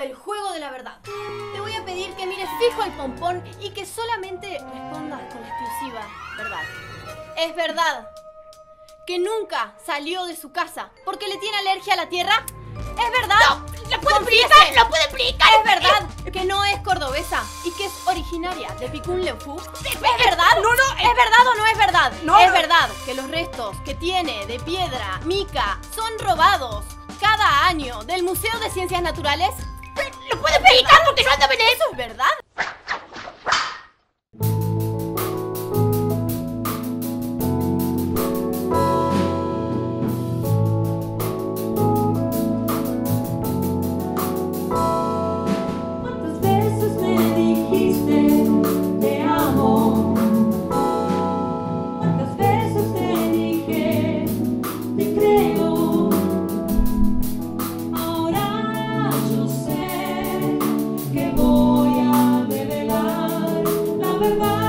del juego de la verdad. Te voy a pedir que mires fijo al pompón y que solamente respondas con la exclusiva verdad. ¿Es verdad que nunca salió de su casa porque le tiene alergia a la tierra? ¿Es verdad? No, ¿lo puede explicar? ¿Lo puede explicar? ¿Es verdad que no es cordobesa y que es originaria de Picún-Lefú? ¿Es verdad? No, ¿Es verdad o no es verdad? No, ¿Es no. verdad que los restos que tiene de piedra, mica, son robados cada año del Museo de Ciencias Naturales? ¿Lo puede explicar? Porque no anda en eso. ¿Eso es verdad? ¿Cuántas veces me dijiste te amo? ¿Cuántas veces te dije te creo? Ahora yo sé que voy a revelar la verdad.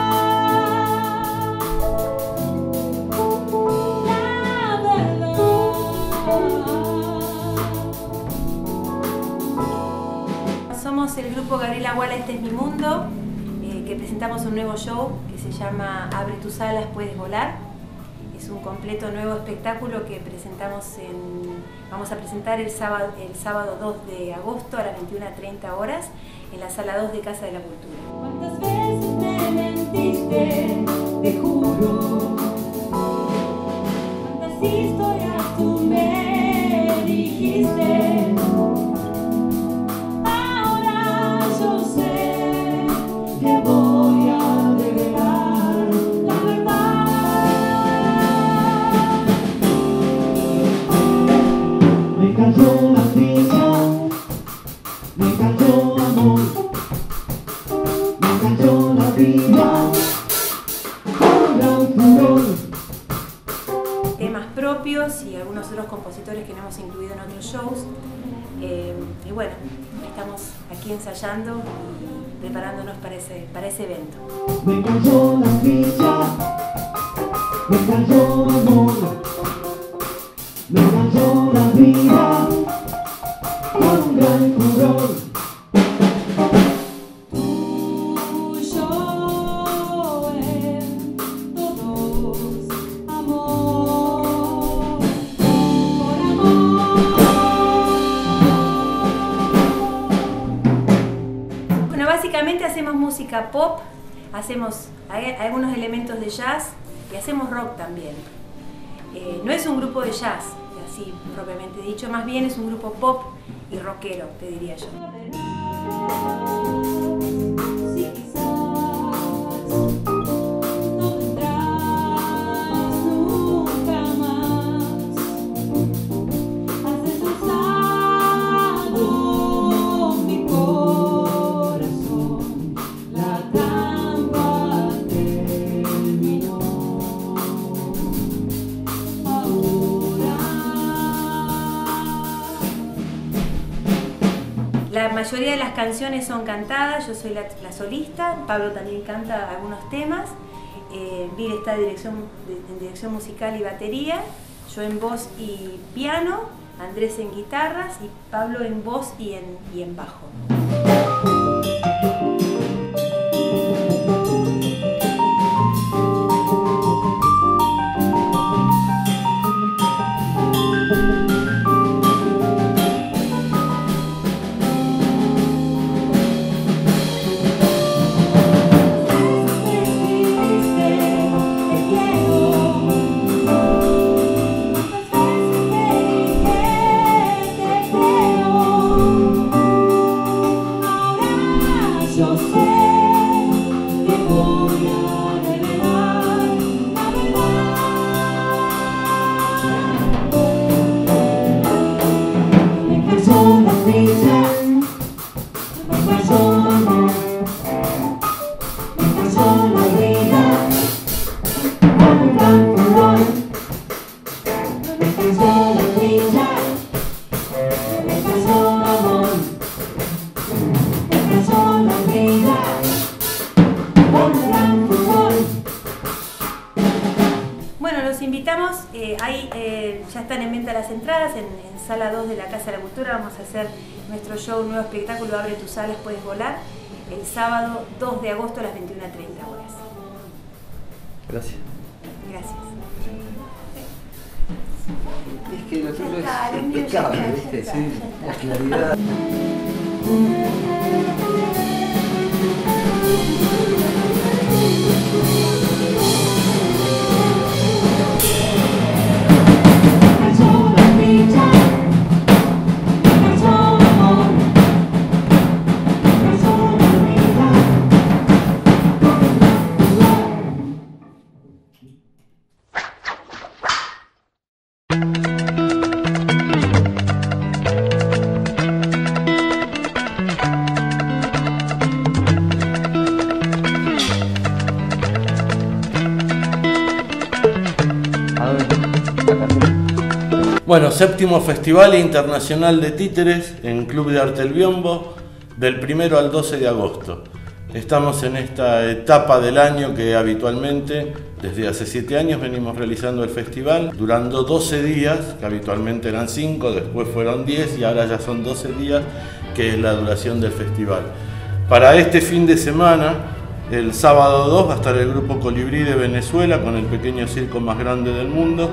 La verdad. Somos el grupo Gabriela Guala, Este es mi mundo, que presentamos un nuevo show que se llama Abre tus alas, puedes volar. Es un completo nuevo espectáculo que vamos a presentar el sábado 2 de agosto a las 21:30 horas en la sala 2 de Casa de la Cultura. ¿Cuántas veces me mentiste? Te juro. ¿Cuántas historias tú me dijiste? Ahora yo sé que voy a revelar la verdad. Me cayó la trilla, me cayó amor, me cayó la vida, con gran furor. Temas propios y algunos otros compositores que no hemos incluido en otros shows. Y bueno, estamos aquí ensayando y preparándonos para ese evento. Me cayó la trilla, me cayó amor, me cayó la vida, con gran furor. Tuyo en todos amor, por amor. Bueno, básicamente hacemos música pop, hacemos algunos elementos de jazz y hacemos rock también. No es un grupo de jazz, así propiamente dicho, más bien es un grupo pop y rockero, te diría yo. Si quizás no vendrás nunca más, has destrozado mi corazón, la trampa terminó. La mayoría de las canciones son cantadas, yo soy la solista, Pablo también canta algunos temas, Bill está en dirección musical y batería, yo en voz y piano, Andrés en guitarras y Pablo en voz y en bajo. Ahora Ya están en venta las entradas en Sala 2 de la Casa de la Cultura. Vamos a hacer nuestro show, nuevo espectáculo, Abre tus alas, puedes volar, el sábado 2 de agosto a las 21:30 horas. Gracias. Gracias. Es que lo tuyo Ya está, es el mío ya impecable, está, ¿viste? ya Sí, está. la claridad. Canzone vita, canzone amore, canzone vita, Bueno, séptimo Festival Internacional de Títeres en Club de Arte El Biombo, del 1 al 12 de agosto. Estamos en esta etapa del año que habitualmente, desde hace 7 años, venimos realizando el festival, durando 12 días, que habitualmente eran 5, después fueron 10 y ahora ya son 12 días, que es la duración del festival. Para este fin de semana, el sábado 2, va a estar el grupo Colibrí de Venezuela con el pequeño circo más grande del mundo.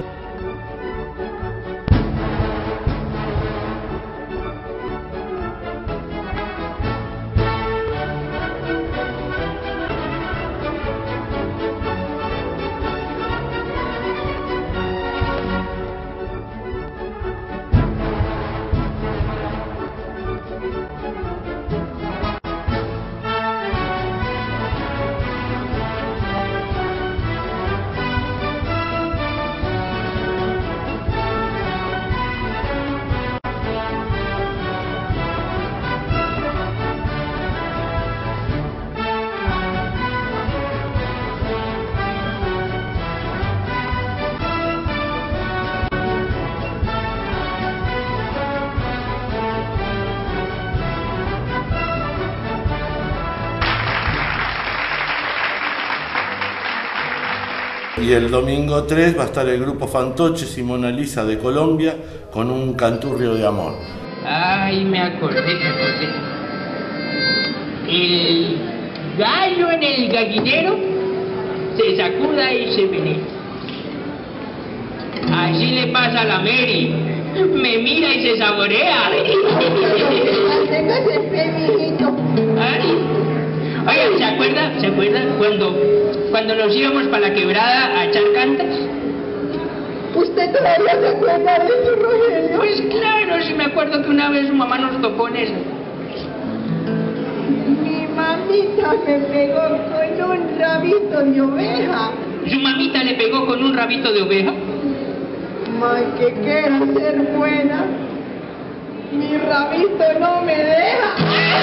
Y el domingo 3 va a estar el grupo Fantoches y Mona Lisa de Colombia con un canturrio de amor. Ay, me acordé. El gallo en el gallinero se sacuda y se venera. Así le pasa a la Mary. Me mira y se saborea. Ay. Oiga, ¿se acuerda cuando nos íbamos para la quebrada a echar cantas? ¿Usted todavía se acuerda de eso, Rogelio? Pues claro, sí me acuerdo que una vez su mamá nos tocó en eso. Mi mamita me pegó con un rabito de oveja. ¿Su mamita le pegó con un rabito de oveja? May, que quiera ser buena. Mi rabito no me deja.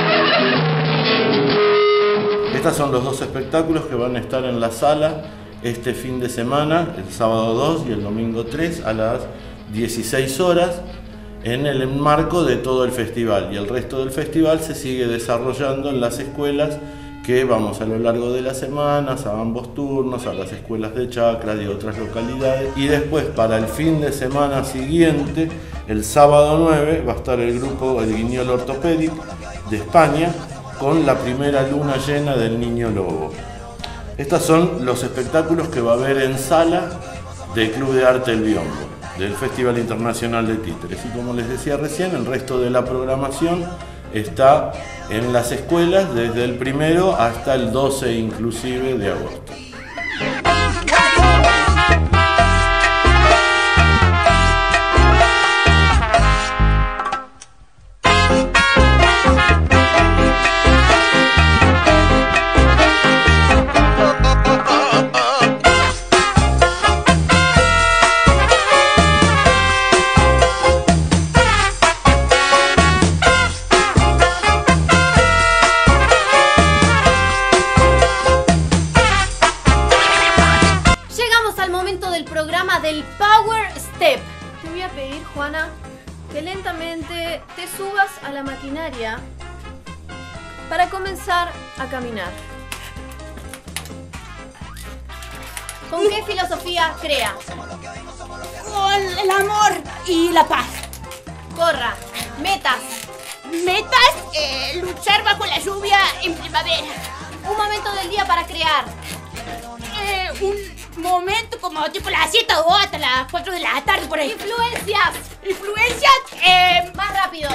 Estos son los dos espectáculos que van a estar en la sala este fin de semana, el sábado 2 y el domingo 3 a las 16 horas, en el marco de todo el festival. Y el resto del festival se sigue desarrollando en las escuelas que vamos a lo largo de las semanas, a ambos turnos, a las escuelas de Chacras y otras localidades. Y después, para el fin de semana siguiente, el sábado 9, va a estar el grupo El Guiñol Orthopedic de España, con la primera luna llena del Niño Lobo. Estos son los espectáculos que va a haber en sala del Club de Arte El Biombo, del Festival Internacional de Títeres. Y como les decía recién, el resto de la programación está en las escuelas desde el 1 hasta el 12 inclusive de agosto. Del Power Step. Te voy a pedir, Juana, que lentamente te subas a la maquinaria para comenzar a caminar. ¿Con qué filosofía crea? Con el amor y la paz. Corra. Metas. Metas, luchar bajo la lluvia en primavera. Un momento del día para crear. Un momento como tipo las 7 o hasta las 4 de la tarde por ahí. Influencias. Influencias, Más rápido.